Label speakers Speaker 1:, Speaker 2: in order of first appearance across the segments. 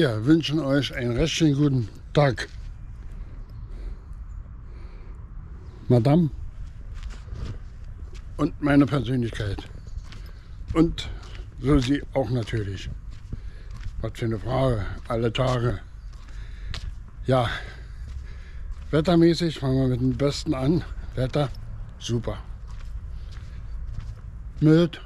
Speaker 1: Wir wünschen euch einen recht guten Tag. Madame und meine Persönlichkeit. Und Susi auch natürlich. Was für eine Frage, alle Tage. Ja, wettermäßig fangen wir mit dem Besten an. Wetter, super. Mild.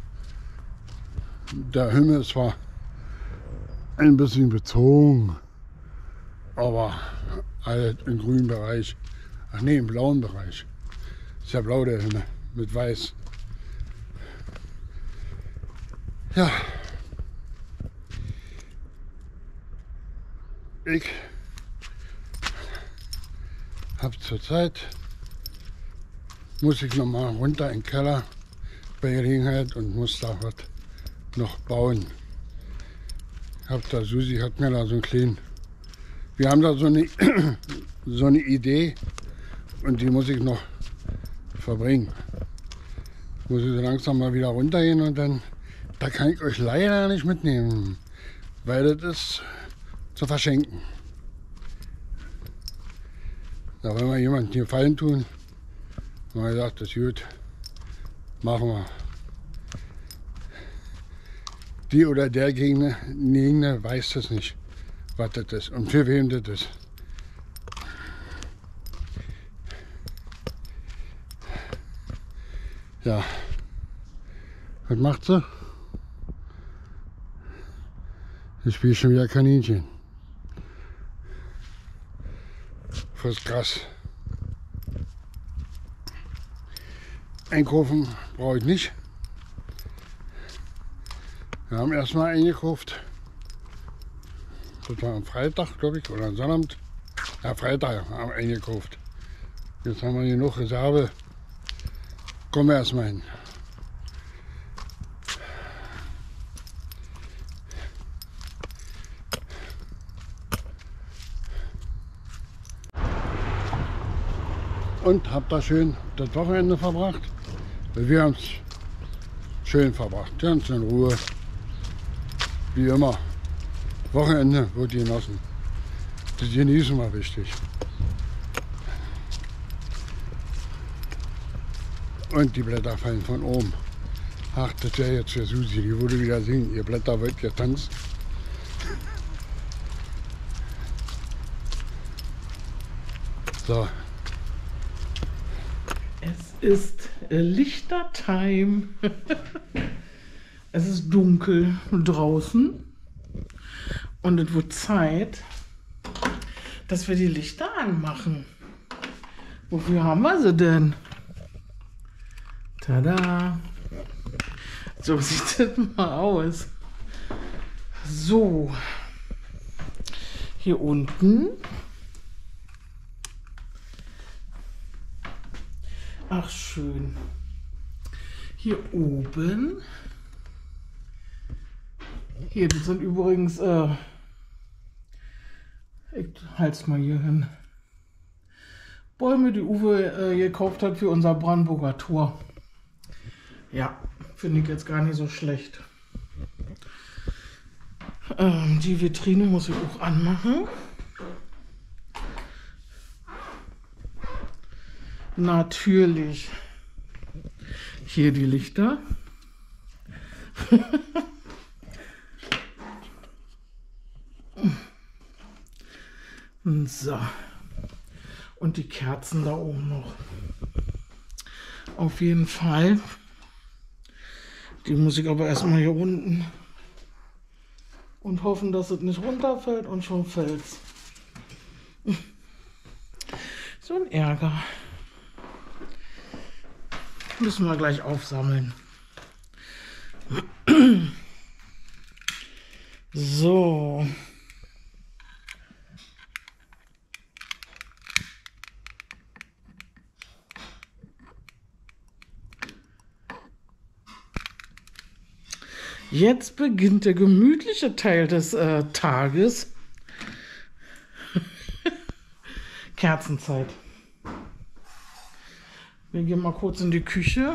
Speaker 1: Der Himmel ist zwar ein bisschen bezogen, aber alles im grünen Bereich. Ach nee, im blauen Bereich. Ist ja blau der Himmel mit weiß. Ja. Ich habe zurzeit, muss ich noch mal runter in den Keller bei Gelegenheit und muss da was noch bauen. Susi hat mir da so einen kleinen, wir haben da so eine Idee und die muss ich noch verbringen. Muss ich so langsam mal wieder runtergehen und dann, da kann ich euch leider nicht mitnehmen, weil das ist zu verschenken. Da will mal jemand einen Gefallen tun, und er sagt, das ist gut, machen wir. Die oder der Gegner weiß das nicht, was das ist und für wen das ist. Ja, was macht sie? Ich spiele schon wieder Kaninchen. Fürs Gras. Einkaufen brauche ich nicht. Wir haben erstmal eingekauft. Das war am Freitag, glaube ich, oder am Sonnabend. Ja, Freitag haben wir eingekauft. Jetzt haben wir genug Reserve. Kommen wir erstmal hin. Und habt da schön das Wochenende verbracht. Wir haben es schön verbracht, ganz in Ruhe. Wie immer. Wochenende wird genossen. Das genießen wir wichtig. Und die Blätter fallen von oben. Ach, das wäre jetzt für Susi, die würde wieder singen. Ihr Blätter wird getanzt. So.
Speaker 2: Es ist Lichtertime. Es ist dunkel draußen und es wird Zeit, dass wir die Lichter anmachen. Wofür haben wir sie denn? Tada! So sieht das mal aus. So, hier unten. Ach schön. Hier oben. Hier, das sind übrigens, ich halt's mal hier hin. Bäume, die Uwe gekauft hat für unser Brandenburger Tor. Ja, finde ich jetzt gar nicht so schlecht. Die Vitrine muss ich auch anmachen. Natürlich. Hier die Lichter. So. Und die Kerzen da oben noch. Auf jeden Fall. Die muss ich aber erstmal hier unten. Und hoffen, dass es nicht runterfällt und schon fällt. So ein Ärger. Müssen wir gleich aufsammeln. So. Jetzt beginnt der gemütliche Teil des Tages. Kerzenzeit. Wir gehen mal kurz in die Küche.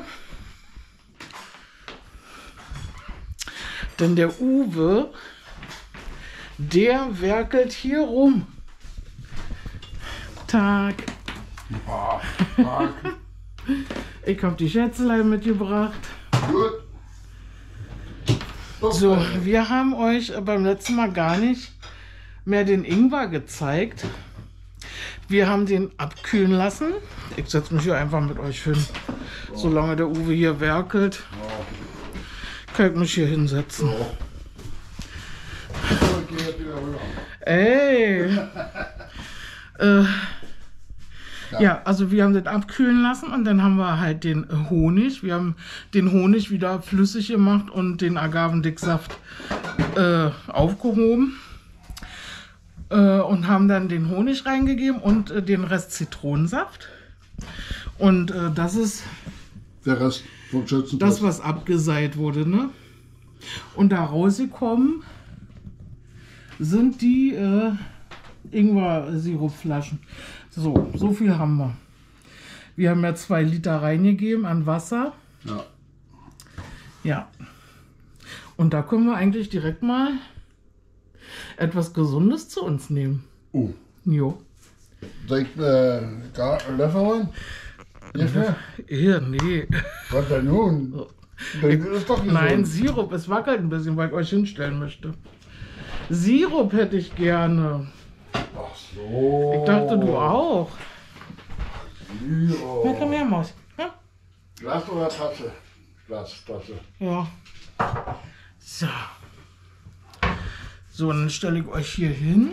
Speaker 2: Denn der Uwe, Der werkelt hier rum. Tag.
Speaker 1: Ah, Tag.
Speaker 2: Ich habe die Schätzelein mitgebracht.
Speaker 1: Gut.
Speaker 2: So, wir haben euch beim letzten Mal gar nicht mehr den Ingwer gezeigt. Wir haben den abkühlen lassen. Ich setze mich hier einfach mit euch hin. Solange der Uwe hier werkelt, kann ich mich hier hinsetzen. Ey! Ja, also wir haben den abkühlen lassen und dann haben wir halt den Honig. Wir haben den Honig wieder flüssig gemacht und den Agavendicksaft aufgehoben. Und haben dann den Honig reingegeben und den Rest Zitronensaft. Und das ist
Speaker 1: der Rest vom Schützen.
Speaker 2: das, was abgeseit wurde, ne? Und da rausgekommen sind die Ingwer-Sirupflaschen. So viel haben wir. Wir haben ja 2 Liter reingegeben an Wasser.
Speaker 1: Ja.
Speaker 2: Ja. Und da können wir eigentlich direkt mal etwas Gesundes zu uns nehmen. Jo.
Speaker 1: Soll ich Löffel holen?
Speaker 2: Hier, nee.
Speaker 1: Was denn nun? Das ist doch gesund.
Speaker 2: Nein, Sirup. Es wackelt ein bisschen, weil ich euch hinstellen möchte. Sirup hätte ich gerne.
Speaker 1: Ach so.
Speaker 2: Ich dachte, du auch.
Speaker 1: Sirup.
Speaker 2: Na, komm her, Maus. Ja?
Speaker 1: Glas oder Tasse? Tasse.
Speaker 2: Ja. So. So, dann stelle ich euch hier hin.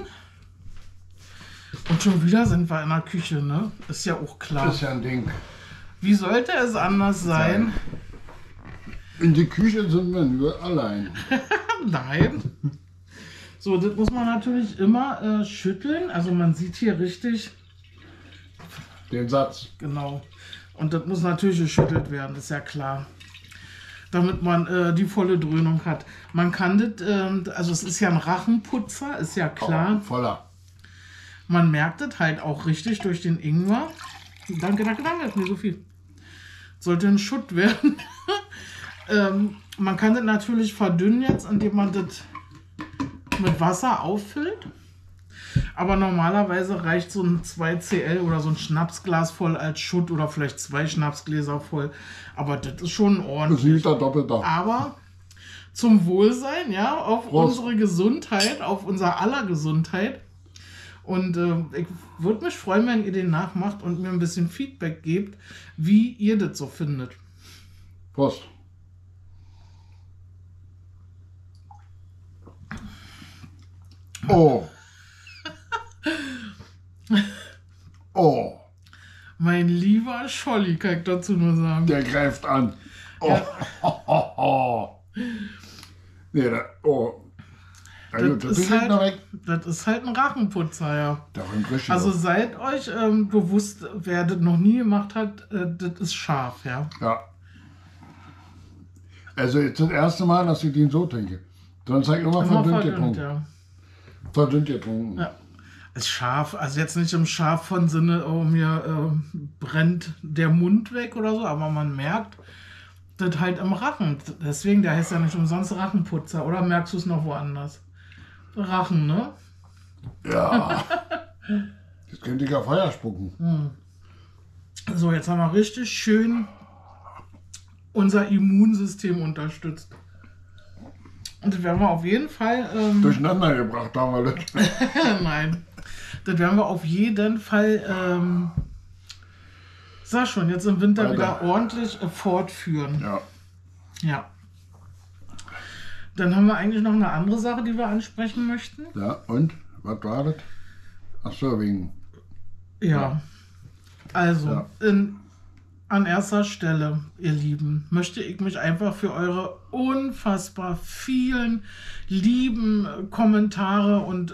Speaker 2: Und schon wieder sind wir in der Küche, ne? Ist ja auch klar.
Speaker 1: Das ist ja ein Ding.
Speaker 2: Wie sollte es anders sein?
Speaker 1: In der Küche sind wir nur allein.
Speaker 2: Nein. So, das muss man natürlich immer schütteln. Also man sieht hier richtig.
Speaker 1: Den Satz.
Speaker 2: Genau. Und das muss natürlich geschüttelt werden, ist ja klar. Damit man die volle Dröhnung hat. Man kann das, also es ist ja ein Rachenputzer, ist ja klar.
Speaker 1: Oh, voller.
Speaker 2: Man merkt das halt auch richtig durch den Ingwer. Danke, ist mir so viel. Sollte ein Schutt werden. Man kann das natürlich verdünnen jetzt, indem man das mit Wasser auffüllt. Aber normalerweise reicht so ein 2 cl oder so ein Schnapsglas voll als Schutt oder vielleicht 2 Schnapsgläser voll. Aber das ist schon
Speaker 1: Das
Speaker 2: ordentlich.
Speaker 1: ist doppelter.
Speaker 2: Aber zum Wohlsein, ja, auf
Speaker 1: Prost.
Speaker 2: unsere Gesundheit, auf unser aller Gesundheit. Und ich würde mich freuen, wenn ihr den nachmacht und mir ein bisschen Feedback gebt, wie ihr das so findet.
Speaker 1: Prost. Oh. Oh.
Speaker 2: Mein lieber Scholli, kann ich dazu nur sagen.
Speaker 1: Der greift an. Oh.
Speaker 2: Ja.
Speaker 1: Nee, oh. Also,
Speaker 2: Das ist halt ein Rachenputzer, ja. Also seid euch bewusst, wer das noch nie gemacht hat, das ist scharf, ja.
Speaker 1: Ja. Also jetzt das erste Mal, dass ich den so trinke. Sonst habe ich immer verdünnt getrunken.
Speaker 2: Ja.
Speaker 1: Verdünnt getrunken.
Speaker 2: Ja. Ist scharf, also jetzt nicht im scharf von Sinne, oh, mir brennt der Mund weg oder so, aber man merkt das halt im Rachen. Deswegen, der heißt ja nicht umsonst Rachenputzer, oder merkst du es noch woanders? Rachen, ne?
Speaker 1: Ja. Jetzt könnte ich ja Feuer spucken.
Speaker 2: So, jetzt haben wir richtig schön unser Immunsystem unterstützt. Und das werden wir auf jeden Fall...
Speaker 1: Durcheinander gebracht haben wir das.
Speaker 2: Nein. Das werden wir auf jeden Fall... sag schon, jetzt im Winter wieder ordentlich fortführen.
Speaker 1: Ja.
Speaker 2: Ja. Dann haben wir eigentlich noch eine andere Sache, die wir ansprechen möchten.
Speaker 1: Ja, und? Was war das? Ach so, wegen...
Speaker 2: Ja. Also, an erster Stelle, ihr Lieben, möchte ich mich einfach für eure unfassbar vielen lieben Kommentare und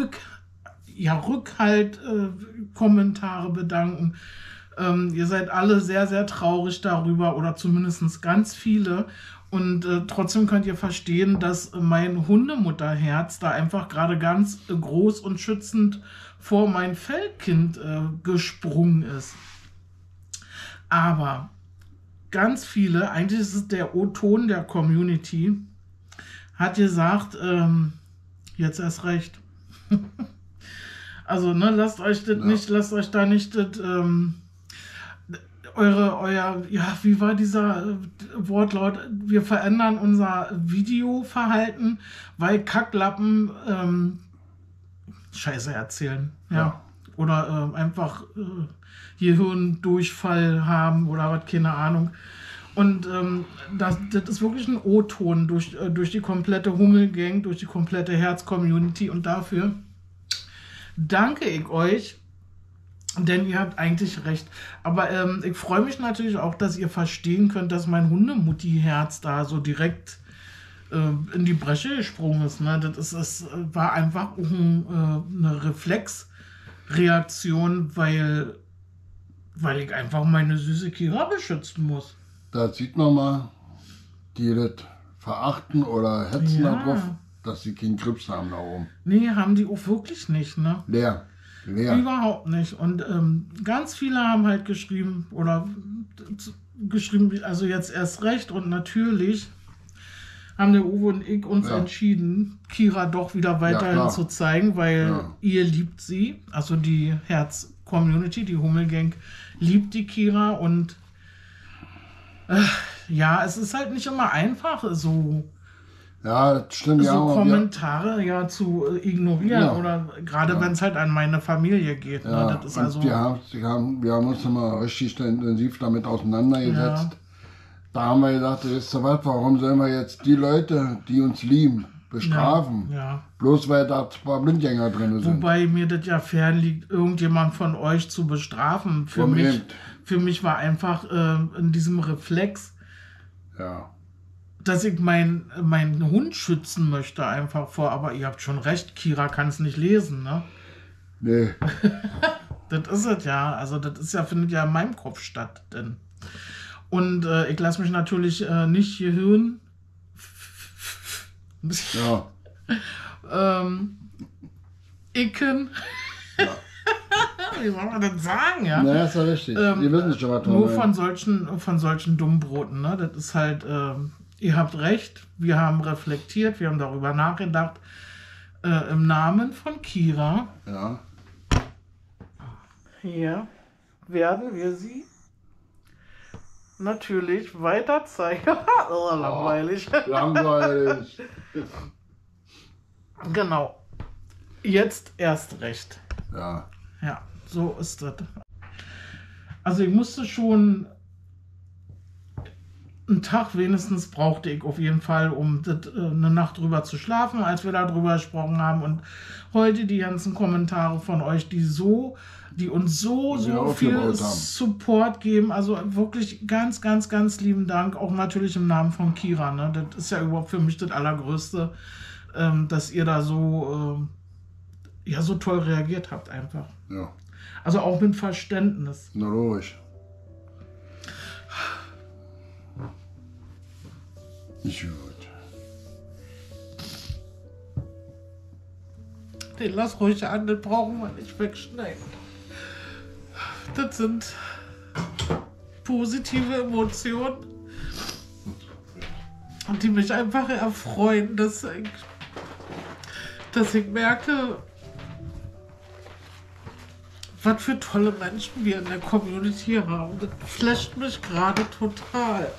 Speaker 2: Rückhalt-Kommentare bedanken. Ihr seid alle sehr, sehr traurig darüber oder zumindest ganz viele. Und trotzdem könnt ihr verstehen, dass mein Hundemutterherz da einfach gerade ganz groß und schützend vor mein Feldkind gesprungen ist. Aber ganz viele, eigentlich ist es der O-Ton der Community, hat gesagt, jetzt erst recht. Also, ne, lasst euch das nicht, lasst euch da nicht das, ja, wie war dieser Wortlaut? Wir verändern unser Videoverhalten, weil Kacklappen Scheiße erzählen. Ja. Oder einfach Gehirndurchfall haben oder was, keine Ahnung. Und das ist wirklich ein O-Ton durch die komplette Hummelgang, durch die komplette Herz-Community. Und dafür danke ich euch. Denn ihr habt eigentlich recht. Aber ich freue mich natürlich auch, dass ihr verstehen könnt, dass mein Hundemutti-Herz da so direkt in die Bresche gesprungen ist. Ne? Das war einfach eine Reflexreaktion, weil ich einfach meine süße Kira beschützen muss.
Speaker 1: Da sieht man mal, die das verachten oder hetzen darauf, dass sie keinen Krebs haben da oben.
Speaker 2: Nee, haben die auch wirklich nicht. Ne?
Speaker 1: Leer.
Speaker 2: Überhaupt nicht. Und ganz viele haben halt geschrieben, also jetzt erst recht. Und natürlich haben der Uwe und ich uns entschieden, Kira doch wieder weiterhin zu zeigen, weil ihr liebt sie. Also die Herz-Community, die Hummelgang liebt die Kira. Und ja, es ist halt nicht immer einfach, so...
Speaker 1: Ja, das stimmt,
Speaker 2: so Kommentare zu ignorieren oder gerade wenn es halt an meine Familie geht.
Speaker 1: Ja,
Speaker 2: ne? Das ist also
Speaker 1: wir haben uns immer richtig intensiv damit auseinandergesetzt. Da haben wir gedacht, wisst ihr was, warum sollen wir jetzt die Leute, die uns lieben, bestrafen? Bloß weil da ein paar Blindgänger drin sind.
Speaker 2: Wobei mir das ja fern liegt, irgendjemand von euch zu bestrafen. Für mich war einfach in diesem Reflex, dass ich meinen Hund schützen möchte einfach vor, aber ihr habt schon recht, Kira kann es nicht lesen, ne?
Speaker 1: Nee.
Speaker 2: Das ist es ja, also das ist ja, findet ja in meinem Kopf statt, denn. Und ich lasse mich natürlich nicht Gehirn. Icken. Wie soll man das sagen, ja?
Speaker 1: Naja, ist ja richtig. Ihr wisst schon, was
Speaker 2: nur von solchen Dummbroten, ne? Das ist halt, ihr habt recht, wir haben reflektiert, wir haben darüber nachgedacht. Im Namen von Kira. Hier werden wir sie natürlich weiter zeigen. Oh, langweilig.
Speaker 1: Langweilig.
Speaker 2: Genau. Jetzt erst recht.
Speaker 1: Ja,
Speaker 2: so ist das. Also ich musste schon einen Tag wenigstens brauchte ich auf jeden Fall, um eine Nacht drüber zu schlafen, als wir da drüber gesprochen haben. Und heute die ganzen Kommentare von euch, die uns so viel Support geben. Also wirklich ganz, ganz, ganz lieben Dank. Auch natürlich im Namen von Kira. Ne? Das ist ja überhaupt für mich das Allergrößte, dass ihr da so toll reagiert habt einfach.
Speaker 1: Ja.
Speaker 2: Also auch mit Verständnis.
Speaker 1: Na logisch. Nicht gut.
Speaker 2: Den lass ruhig an, den brauchen wir nicht wegschneiden. Das sind positive Emotionen, die mich einfach erfreuen, dass ich merke, was für tolle Menschen wir in der Community haben. Das flasht mich gerade total.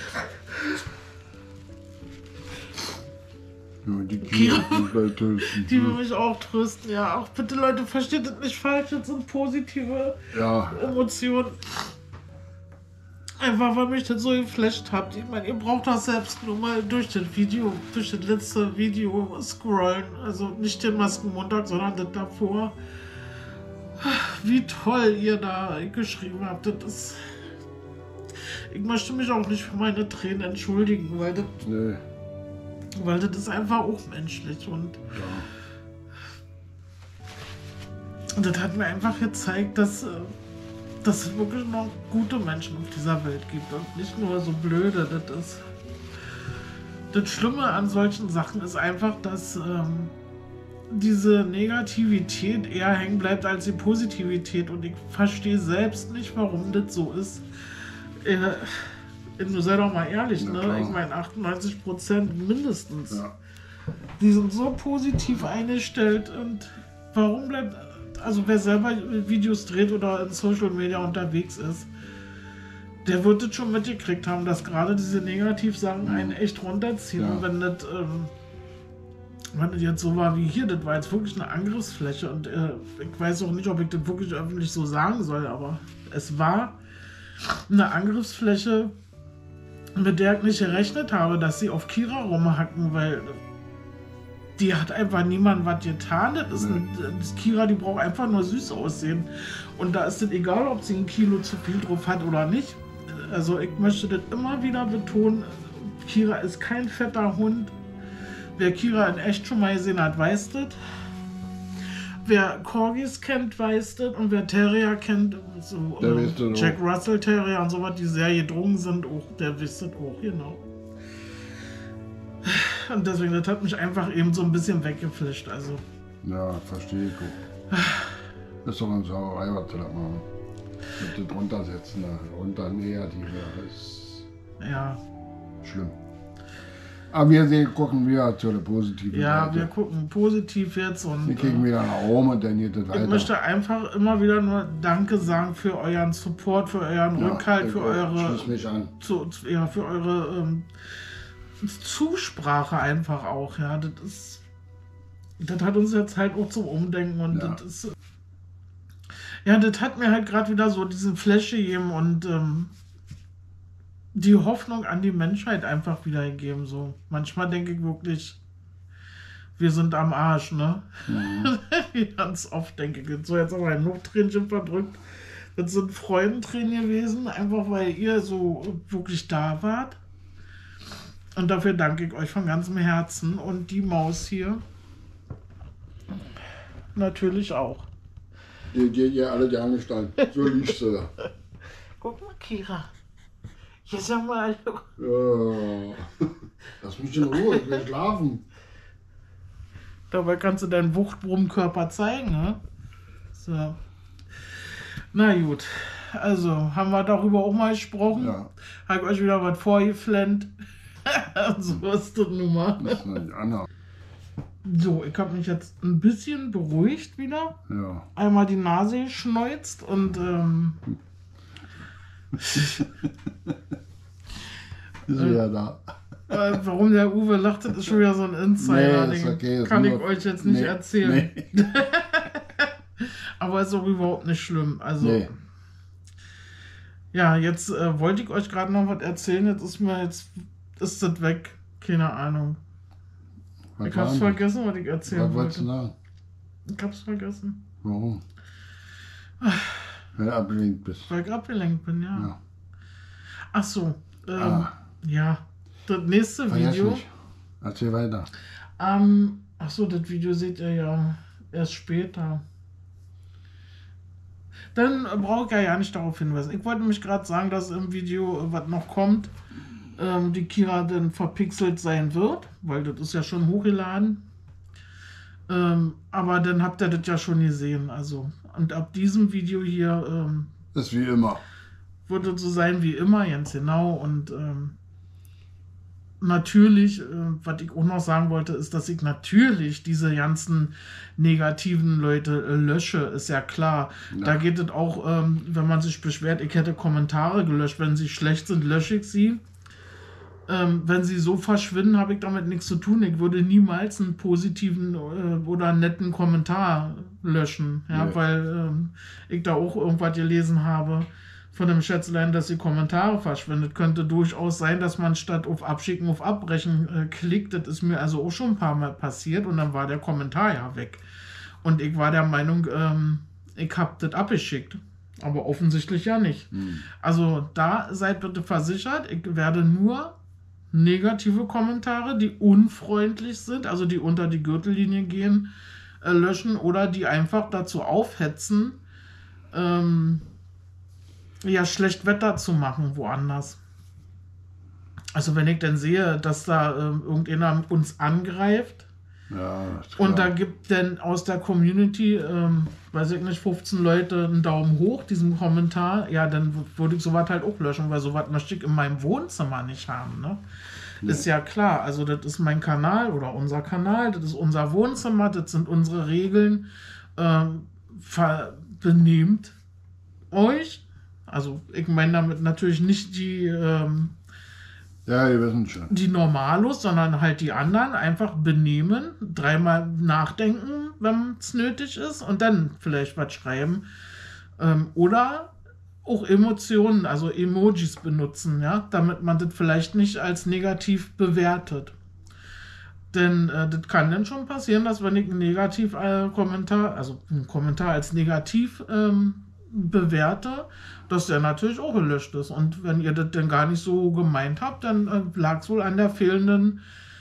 Speaker 1: Die Kira will trösten.
Speaker 2: Die will mich auch trösten, ja. Auch bitte Leute, versteht das nicht falsch, das sind positive Emotionen. Einfach weil mich das so geflasht habt. Ich meine, ihr braucht das selbst nur mal durch das letzte Video scrollen. Also nicht den Maskenmontag, sondern das davor. Wie toll ihr da geschrieben habt. Ich möchte mich auch nicht für meine Tränen entschuldigen, weil das ist einfach auch menschlich und das hat mir einfach gezeigt, dass es wirklich noch gute Menschen auf dieser Welt gibt und nicht nur so blöde. Das Schlimme an solchen Sachen ist einfach, dass diese Negativität eher hängen bleibt als die Positivität und ich verstehe selbst nicht, warum das so ist. Sei doch mal ehrlich, ne? Ich meine 98% mindestens. Die sind so positiv eingestellt und warum bleibt, also wer selber Videos dreht oder in Social Media unterwegs ist, der wird es schon mitgekriegt haben, dass gerade diese Negativsachen einen echt runterziehen.
Speaker 1: Ja.
Speaker 2: Und wenn das jetzt so war wie hier, das war jetzt wirklich eine Angriffsfläche und ich weiß auch nicht, ob ich das wirklich öffentlich so sagen soll, aber es war eine Angriffsfläche, mit der ich nicht gerechnet habe, dass sie auf Kira rumhacken, weil die hat einfach niemand was getan. Das Kira, die braucht einfach nur süß aussehen. Und da ist es egal, ob sie ein Kilo zu viel drauf hat oder nicht. Also ich möchte das immer wieder betonen, Kira ist kein fetter Hund. Wer Kira in echt schon mal gesehen hat, weiß das. Wer Corgis kennt, weiß das. Und wer Terrier kennt, so Jack Russell Terrier und sowas, die sehr gedrungen sind, auch, der wisst das auch, genau. Und deswegen, das hat mich einfach eben so ein bisschen weggefischt. Also.
Speaker 1: Ja, verstehe ich auch. Das ist doch eine Sauerei, was wir da machen. Mit dem Runtersetzen, runter negativ, das ist schlimm. Aber wir gucken wieder zu der positiven Seite.
Speaker 2: Wir gucken positiv jetzt und
Speaker 1: wir kriegen wieder nach oben und dann geht es weiter.
Speaker 2: Ich möchte einfach immer wieder nur Danke sagen für euren Support, für euren Rückhalt, für eure, für eure Zusprache einfach auch. Ja, das hat uns jetzt halt auch zum Umdenken und das ist, das hat mir halt gerade wieder so diesen Flash gegeben und die Hoffnung an die Menschheit einfach wieder gegeben. So. Manchmal denke ich wirklich, wir sind am Arsch, ne? Mhm. Ganz oft denke ich, so jetzt aber ein Tränchen verdrückt. Das sind Freudentränen gewesen, einfach weil ihr so wirklich da wart. Und dafür danke ich euch von ganzem Herzen und die Maus hier natürlich auch.
Speaker 1: Die geht ja alle die Angestalt. So liegst du da.
Speaker 2: Guck mal, Kira. Hier sag mal.
Speaker 1: Ja. Lass mich in Ruhe, ich will schlafen.
Speaker 2: Dabei kannst du deinen Wuchtbrummkörper zeigen, ne? So. Na gut. Also, haben wir darüber auch mal gesprochen?
Speaker 1: Ja.
Speaker 2: Hab ich euch wieder was vorgeflennt? So ist das nun mal.
Speaker 1: Das ist nicht anders.
Speaker 2: So, ich habe mich jetzt ein bisschen beruhigt wieder.
Speaker 1: Ja.
Speaker 2: Einmal die Nase geschneuzt und
Speaker 1: Ist wieder da.
Speaker 2: Warum der Uwe lacht, das ist schon wieder so ein Insider.
Speaker 1: Nee, ist okay,
Speaker 2: kann ich euch jetzt nicht erzählen. Nee. Aber ist auch überhaupt nicht schlimm. Also, ja, jetzt wollte ich euch gerade noch was erzählen. Jetzt ist das weg. Keine Ahnung. Ich hab's vergessen, was ich erzählen wollte. Ich hab's vergessen.
Speaker 1: Warum? Weil du abgelenkt bist.
Speaker 2: Weil ich abgelenkt bin, ja. Ach so. Ja. Das nächste Video.
Speaker 1: Nicht. Erzähl weiter.
Speaker 2: Ach so, das Video seht ihr ja erst später. Dann brauche ich ja nicht darauf hinweisen. Ich wollte nämlich gerade sagen, dass im Video, was noch kommt, die Kira dann verpixelt sein wird, weil das ist ja schon hochgeladen. Aber dann habt ihr das ja schon gesehen. Also, und ab diesem Video hier
Speaker 1: ist wie immer.
Speaker 2: Wird es so sein wie immer, ganz genau. Und natürlich, was ich auch noch sagen wollte, ist, dass ich natürlich diese ganzen negativen Leute lösche, ist ja klar. Ja. Da geht es auch, wenn man sich beschwert, ich hätte Kommentare gelöscht. Wenn sie schlecht sind, lösche ich sie. Wenn sie so verschwinden, habe ich damit nichts zu tun. Ich würde niemals einen positiven oder netten Kommentar löschen, ja, nee. Weil ich da auch irgendwas gelesen habe von dem Schätzlein, dass die Kommentare verschwindet. Könnte durchaus sein, dass man statt auf Abschicken auf Abbrechen klickt. Das ist mir also auch schon ein paar Mal passiert und dann war der Kommentar ja weg. Und ich war der Meinung, ich habe das abgeschickt. Aber offensichtlich ja nicht. Also da seid bitte versichert, ich werde nur negative Kommentare, die unfreundlich sind, also die unter die Gürtellinie gehen, löschen oder die einfach dazu aufhetzen, ja, schlecht Wetter zu machen woanders. Also wenn ich dann sehe, dass da irgendjemand uns angreift, ja, und da gibt dann aus der Community, weiß ich nicht, 15 Leute einen Daumen hoch, diesen Kommentar, ja, dann würde ich sowas halt auch löschen, weil sowas möchte ich in meinem Wohnzimmer nicht haben, ne? Ist ja klar. Also das ist mein Kanal oder unser Kanal, das ist unser Wohnzimmer, das sind unsere Regeln. Benehmt euch. Also ich meine damit natürlich nicht die
Speaker 1: ja, ihr wisst schon.
Speaker 2: Die Normalos, sondern halt die anderen einfach benehmen, dreimal nachdenken, wenn es nötig ist und dann vielleicht was schreiben. Oder auch Emotionen, also Emojis benutzen, ja, damit man das vielleicht nicht als negativ bewertet. Denn das kann dann schon passieren, dass wenn ich einen Kommentar als negativ bewerte, dass der natürlich auch gelöscht ist. Und wenn ihr das denn gar nicht so gemeint habt, dann lag es wohl an den fehlenden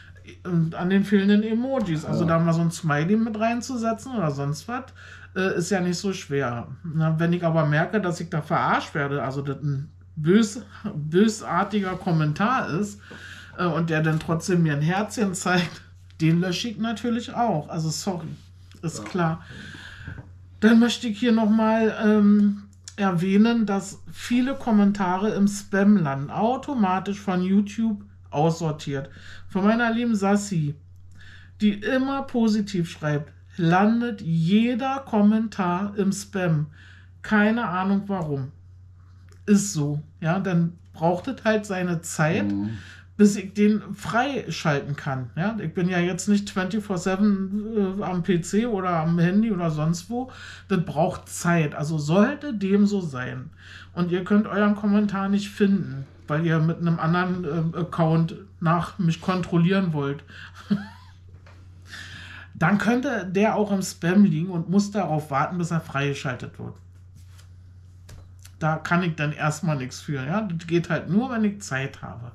Speaker 2: Emojis. Also da mal so ein Smiley mit reinzusetzen oder sonst was, ist ja nicht so schwer. Na, wenn ich aber merke, dass ich da verarscht werde, also das ein bösartiger Kommentar ist und der dann trotzdem mir ein Herzchen zeigt, den lösche ich natürlich auch. Also sorry, ist klar. Dann möchte ich hier nochmal erwähnen, dass viele Kommentare im Spam landen, automatisch von YouTube aussortiert. Von meiner lieben Sassi, die immer positiv schreibt, landet jeder Kommentar im Spam. Keine Ahnung warum. Ist so. Ja, dann braucht es halt seine Zeit, bis ich den freischalten kann. Ja, ich bin ja jetzt nicht 24/7 am PC oder am Handy oder sonst wo. Das braucht Zeit. Also sollte dem so sein und ihr könnt euren Kommentar nicht finden, weil ihr mit einem anderen Account nach mich kontrollieren wollt, dann könnte der auch im Spam liegen und muss darauf warten, bis er freigeschaltet wird. Da kann ich dann erstmal nichts für. Ja? Das geht halt nur, wenn ich Zeit habe.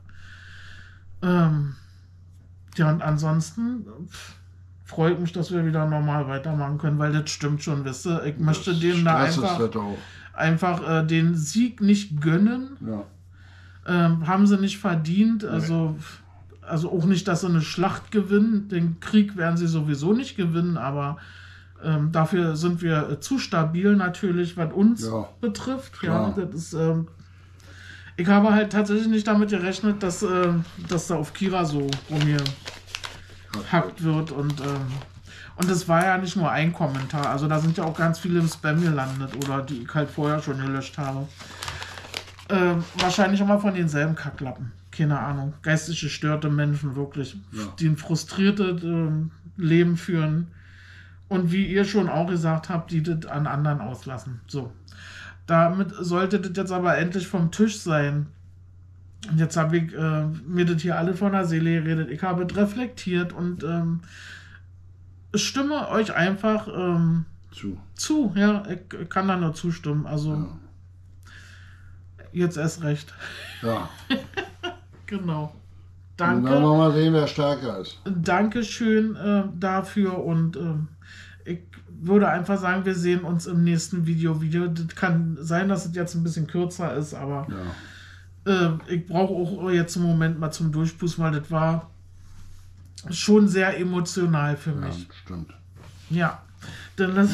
Speaker 2: Ja, und ansonsten freut mich, dass wir wieder normal weitermachen können, weil das stimmt schon, wisst ihr. Ich möchte denen da einfach den Sieg nicht gönnen.
Speaker 1: Ja.
Speaker 2: Haben sie nicht verdient. Also auch nicht, dass sie eine Schlacht gewinnen. Den Krieg werden sie sowieso nicht gewinnen, aber dafür sind wir zu stabil natürlich, was uns betrifft.
Speaker 1: Klar.
Speaker 2: Ja, das ist, ich habe halt tatsächlich nicht damit gerechnet, dass da auf Kira so rumgehackt wird. Und es war ja nicht nur ein Kommentar. Also da sind ja auch ganz viele im Spam gelandet oder die ich halt vorher schon gelöscht habe. Wahrscheinlich immer von denselben Kacklappen. Keine Ahnung. Geistig gestörte Menschen, wirklich. Ja. Die ein frustriertes Leben führen. Und wie ihr schon auch gesagt habt, die das an anderen auslassen. So. Damit sollte das jetzt aber endlich vom Tisch sein. Und jetzt habe ich mir das hier alle von der Seele geredet. Ich habe das reflektiert und stimme euch einfach zu. Ja, ich kann da nur zustimmen. Also jetzt erst recht.
Speaker 1: Ja.
Speaker 2: Genau. Danke.
Speaker 1: Und dann wollen wir mal sehen, wer stärker ist.
Speaker 2: Dankeschön dafür und ich würde einfach sagen, wir sehen uns im nächsten Video. Das kann sein, dass es jetzt ein bisschen kürzer ist, aber ich brauche auch jetzt einen Moment mal zum Durchpusten, weil das war schon sehr emotional für mich.
Speaker 1: Ja, stimmt.
Speaker 2: Ja, denn das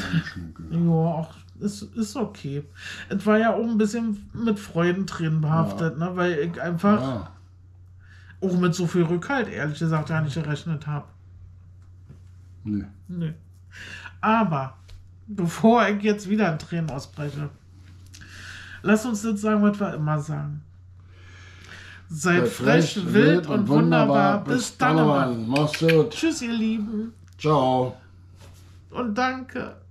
Speaker 2: ist okay. Es war ja auch ein bisschen mit Freudentränen behaftet, ne, weil ich einfach auch mit so viel Rückhalt, ehrlich gesagt, ja nicht gerechnet habe. Nee. Aber bevor ich jetzt wieder in Tränen ausbreche, lasst uns jetzt sagen, was wir immer sagen. Seid frech, wild und wunderbar. Bis dann.
Speaker 1: Mach's gut.
Speaker 2: Tschüss, ihr Lieben.
Speaker 1: Ciao.
Speaker 2: Und danke.